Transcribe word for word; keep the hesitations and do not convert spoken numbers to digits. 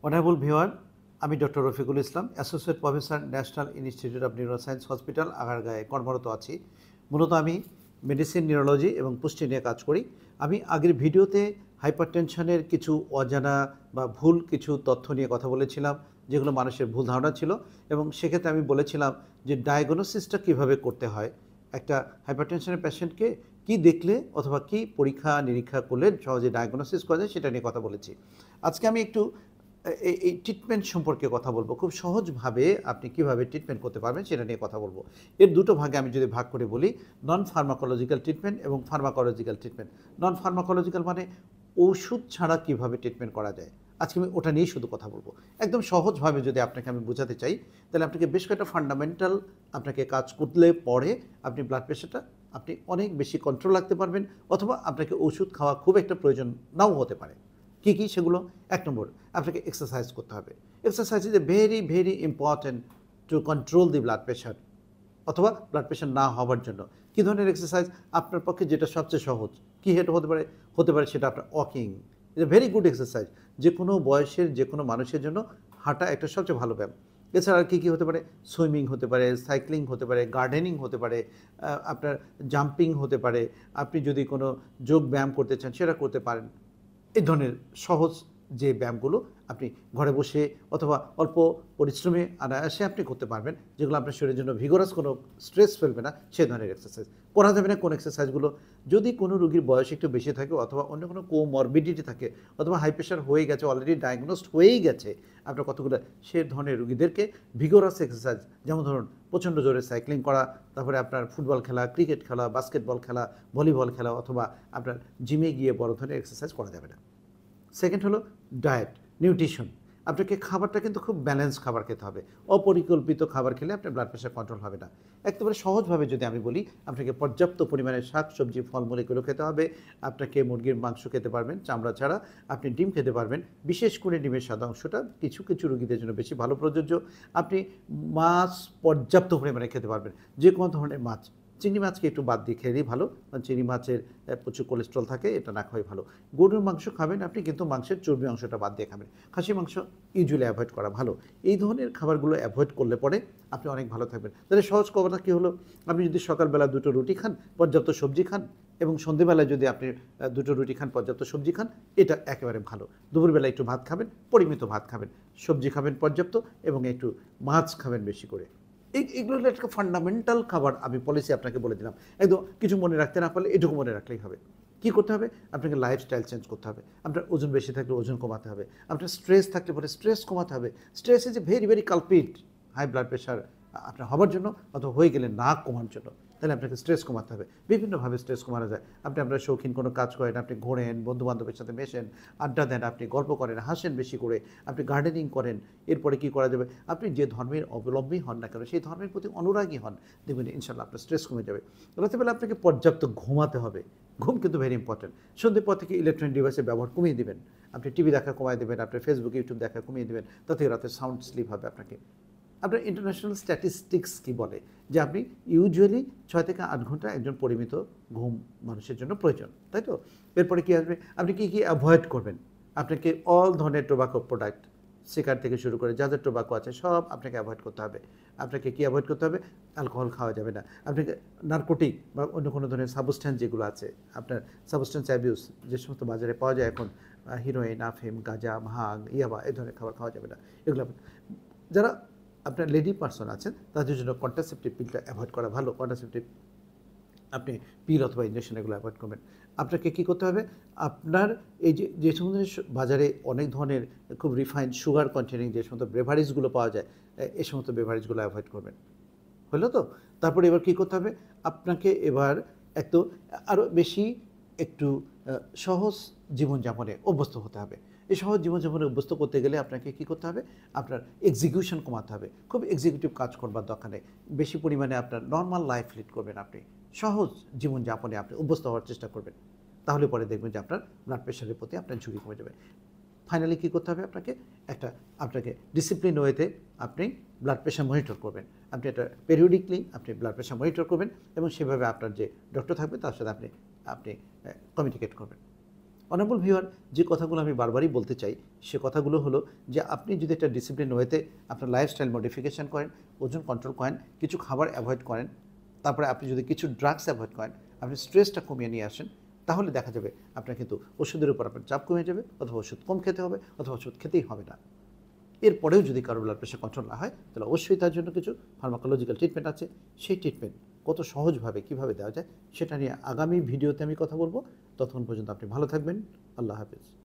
Honourable viewer, আমি doctor Rafiqul Islam, associate professor, national institute of neuroscience hospital, আগারগাঁয়ে কর্মরত আছি। মূলত আমি মেডিসিন, নিউরোলজি এবং পুষ্টি নিয়ে কাজ করি। আমি আগের ভিডিওতে হাইপারটেনশনের কিছু অজানা বা ভুল কিছু তথ্য নিয়ে কথা বলেছিলাম, যেগুলো মানুষের ভুল ধারণা ছিল, এবং সেক্ষেত্রে আমি বলেছিলাম যে ডায়াগনোসিসটা কীভাবে করতে হয়। একটা হাইপারটেনশনের পেশেন্টকে কি দেখলে অথবা কি পরীক্ষা নিরীক্ষা করলে সহজে ডায়াগনোসিস করা যায় সেটা নিয়ে কথা বলেছি। আজকে আমি একটু এই এই ট্রিটমেন্ট সম্পর্কে কথা বলবো। খুব সহজভাবে আপনি কিভাবে ট্রিটমেন্ট করতে পারবেন সেটা নিয়ে কথা বলবো। এর দুটো ভাগে আমি যদি ভাগ করে বলি, নন ফার্মাকোলজিক্যাল ট্রিটমেন্ট এবং ফার্মাকোলজিক্যাল ট্রিটমেন্ট। নন ফার্মাকোলজিক্যাল মানে ওষুধ ছাড়া কিভাবে ট্রিটমেন্ট করা যায়। আজকে আমি ওটা নিয়েই শুধু কথা বলবো। একদম সহজভাবে যদি আপনাকে আমি বোঝাতে চাই, তাহলে আপনাকে বেশ কয়েকটা ফান্ডামেন্টাল আপনাকে কাজ করলে পরে আপনি ব্লাড প্রেশারটা আপনি অনেক বেশি কন্ট্রোল রাখতে পারবেন, অথবা আপনাকে ওষুধ খাওয়া খুব একটা প্রয়োজন নাও হতে পারে। কী কী সেগুলো? এক নম্বর, আপনাকে এক্সারসাইজ করতে হবে। Exercise is a very very important to control the blood pressure, অথবা ব্লাড প্রেশার না হওয়ার জন্য। কী ধরনের এক্সারসাইজ? আপনার পক্ষে যেটা সবচেয়ে সহজ, কী হেঁটে হতে পারে হতে পারে সেটা আপনার walking. Is a very good exercise. যে কোনো বয়সের যে কোনো মানুষের জন্য হাঁটা একটা সবচেয়ে ভালো ব্যায়াম। এছাড়া আর কী কী হতে পারে? সুইমিং হতে পারে, সাইক্লিং হতে পারে, গার্ডেনিং হতে পারে, আপনার জাম্পিং হতে পারে। আপনি যদি কোনো যোগ ব্যায়াম করতে চান সেটা করতে পারেন। এই ধরনের সহজ যে ব্যায়ামগুলো আপনি ঘরে বসে অথবা অল্প পরিশ্রমে অনায়াসে আপনি করতে পারবেন, যেগুলো আপনার শরীরের জন্য ভিগোরাস কোনো স্ট্রেস ফেলবে না, সে ধরনের এক্সারসাইজ করা যাবে না। কোন এক্সারসাইজগুলো? যদি কোনো রোগীর বয়স একটু বেশি থাকে, অথবা অন্য কোনো কোমরবিডিটি থাকে, অথবা হাই প্রেশার হয়ে গেছে, অলরেডি ডায়াগনোসড হয়েই গেছে আপনার কতগুলো, সে ধরনের রোগীদেরকে ভিগোরাস এক্সারসাইজ, যেমন ধরুন প্রচণ্ড জোরে সাইক্লিং করা, তারপরে আপনার ফুটবল খেলা, ক্রিকেট খেলা, বাস্কেটবল খেলা, ভলিবল খেলা, অথবা আপনার জিমে গিয়ে বড় ধরনের এক্সারসাইজ করা যাবে না। সেকেন্ড হলো ডায়েট, নিউট্রিশন। আপনাকে খাবারটা কিন্তু খুব ব্যালেন্স খাবার খেতে হবে। অপরিকল্পিত খাবার খেলে আপনার ব্লাড প্রেশার কন্ট্রোল হবে না। একেবারে সহজভাবে যদি আমি বলি, আপনাকে পর্যাপ্ত পরিমাণে শাক সবজি ফলমূল এগুলো খেতে হবে। আপনাকে মুরগির মাংস খেতে পারবেন চামড়া ছাড়া, আপনি ডিম খেতে পারবেন, বিশেষ করে ডিমের সাদা অংশটা কিছু কিছু রোগীদের জন্য বেশি ভালো প্রযোজ্য। আপনি মাছ পর্যাপ্ত পরিমাণে খেতে পারবেন, যে কোনো ধরনের মাছ। চিংড়ি মাছকে একটু বাদ দিয়ে খেলেই ভালো, কারণ চিংড়ি মাছের প্রচুর কোলেস্ট্রল থাকে, এটা না খাওয়াই ভালো। গরুর মাংস খাবেন আপনি, কিন্তু মাংসের চর্বি অংশটা বাদ দিয়ে খাবেন। খাসি মাংস ইউজুয়ালি অ্যাভয়েড করা ভালো। এই ধরনের খাবারগুলো অ্যাভয়েড করলে পরে আপনি অনেক ভালো থাকবেন। তাহলে সহজ কথা কী হলো? আপনি যদি সকালবেলা দুটো রুটি খান, পর্যাপ্ত সবজি খান, এবং সন্ধেবেলায় যদি আপনি দুটো রুটি খান, পর্যাপ্ত সবজি খান, এটা একেবারে ভালো। দুপুরবেলা একটু ভাত খাবেন, পরিমিত ভাত খাবেন, সবজি খাবেন পর্যাপ্ত, এবং একটু মাছ খাবেন বেশি করে। এই এগুলো হলো একটা ফান্ডামেন্টাল খাবার আমি পলিসি আপনাকে বলে দিলাম। একদম কিছু মনে রাখতে না পারলে এটুকু মনে রাখলেই হবে। কী করতে হবে? আপনাকে লাইফস্টাইল চেঞ্জ করতে হবে। আপনার ওজন বেশি থাকলে ওজন কমাতে হবে। আপনার স্ট্রেস থাকলে পরে স্ট্রেস কমাতে হবে। Stress is a very very culprit high blood pressure আপনার হওয়ার জন্য, অথবা হয়ে গেলে না কমার জন্য। তাহলে আপনাকে স্ট্রেস কমাতে হবে। বিভিন্নভাবে স্ট্রেস কমানো যায়। আপনি আপনার শৌখিন কোনো কাজ করেন, আপনি ঘোরেন, বন্ধুবান্ধবের সাথে মেশেন, আড্ডা দেন, আপনি গল্প করেন, হাসেন বেশি করে, আপনি গার্ডেনিং করেন। এরপরে কী করা যাবে? আপনি যে ধর্মের অবলম্বী হন না কেন, সেই ধর্মের প্রতি অনুরাগী হন, দেখবেন ইনশাল্লাহ আপনার স্ট্রেস কমে যাবে। রাতেবেলা আপনাকে পর্যাপ্ত ঘুমাতে হবে। ঘুম কিন্তু ভেরি ইম্পর্টেন্ট। সন্ধ্যের পর থেকে ইলেকট্রনিক ডিভাইসের ব্যবহার কমিয়ে দেবেন। আপনি টিভি দেখা কমিয়ে দেবেন, আপনি ফেসবুক ইউটিউব দেখা কমিয়ে দেবেন, তাতে রাতে সাউন্ড স্লিপ হবে আপনাকে। আপনার ইন্টারন্যাশনাল স্ট্যাটিস্টিক্স কী বলে? যে আপনি ইউজুয়ালি ছয় থেকে আট ঘন্টা একজন পরিমিত ঘুম মানুষের জন্য প্রয়োজন, তাই তো? এরপরে কী আসবে? আপনি কী কী অ্যাভয়েড করবেন? আপনাকে অল ধরনের টোবাকো প্রোডাক্ট, সিগারেট থেকে শুরু করে যা যা টোবাকো আছে সব আপনাকে অ্যাভয়েড করতে হবে। আপনাকে কী অ্যাভয়েড করতে হবে? অ্যালকোহল খাওয়া যাবে না। আপনাকে নার্কোটিক বা অন্য কোনো ধরনের সাবস্ট্যান্স যেগুলো আছে, আপনার সাবস্ট্যান্স অ্যাবিউস যে সমস্ত বাজারে পাওয়া যায় এখন, হিরোইন, আফিম, গাঁজা, ভাং, ইয়াবা, এই ধরনের খাবার খাওয়া যাবে না। এগুলো যারা আপনার লেডি পার্সন আছেন তাদের জন্য কন্ট্রাসেপটিভ পিলটা অ্যাভয়েড করা ভালো। কন্ট্রাসেপটিভ আপনি পিল অথবা ইঞ্জেকশন এগুলো অ্যাভয়েড করবেন। আপনাকে কী করতে হবে? আপনার এই যে যে সমস্ত বাজারে অনেক ধরনের খুব রিফাইন্ড সুগার কন্টেনিং যে সমস্ত বেভারেজগুলো পাওয়া যায়, এই সমস্ত বেভারেজগুলো অ্যাভয়েড করবেন। হলো তো? তারপরে এবার কী করতে হবে? আপনাকে এবার একটু আরও বেশি একটু সহজ জীবনযাপনে অভ্যস্ত হতে হবে। এই সহজ জীবনযাপনে অভ্যস্ত করতে গেলে আপনাকে কী করতে হবে? আপনার এক্সিকিউশন কমাতে হবে। খুব এক্সিকিউটিভ কাজ করবার দরকার নেই। বেশি পরিমাণে আপনার নর্মাল লাইফ লিড করবেন আপনি। সহজ জীবনযাপনে আপনি অভ্যস্ত হওয়ার চেষ্টা করবেন। তাহলে পরে দেখবেন যে আপনার ব্লাড প্রেশারের প্রতি আপনার ঝুঁকি কমে যাবে। ফাইনালি কী করতে হবে আপনাকে? একটা আপনাকে ডিসিপ্লিন ওয়েতে আপনি ব্লাড প্রেশার মনিটর করবেন। আপনি এটা পেরিওডিকলি আপনি ব্লাড প্রেশার মনিটর করবেন, এবং সেভাবে আপনার যে ডক্টর থাকবে তার সাথে আপনি আপনি কমিউনিকেট করবেন। অনারেবল ভিউয়ার, যে কথাগুলো আমি বারবারই বলতে চাই সে কথাগুলো হলো যে আপনি যদি একটা ডিসিপ্লিন ওয়েতে আপনার লাইফস্টাইল মডিফিকেশন করেন, ওজন কন্ট্রোল করেন, কিছু খাবার অ্যাভয়েড করেন, তারপরে আপনি যদি কিছু ড্রাগস অ্যাভয়েড করেন, আপনি স্ট্রেসটা কমিয়ে নিয়ে আসেন, তাহলে দেখা যাবে আপনার কিন্তু ওষুধের উপর আপনার চাপ কমে যাবে, অথবা ওষুধ কম খেতে হবে, অথবা ওষুধ খেতেই হবে না। এরপরেও যদি কারো ব্লাড প্রেশার কন্ট্রোল না হয়, তাহলে অবশ্যই তার জন্য কিছু ফার্মাকোলজিক্যাল ট্রিটমেন্ট আছে। সেই ট্রিটমেন্ট কত সহজভাবে কীভাবে দেওয়া যায় সেটা নিয়ে আগামী ভিডিওতে আমি কথা বলবো। ততক্ষণ পর্যন্ত আপনি ভালো থাকবেন। আল্লাহ হাফেজ।